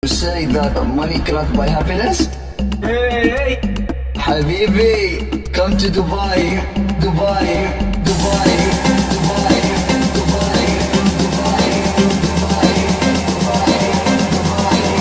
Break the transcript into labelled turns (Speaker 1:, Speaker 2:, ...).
Speaker 1: You say that money cannot buy happiness? Hey, Habibi, come to Dubai, Dubai.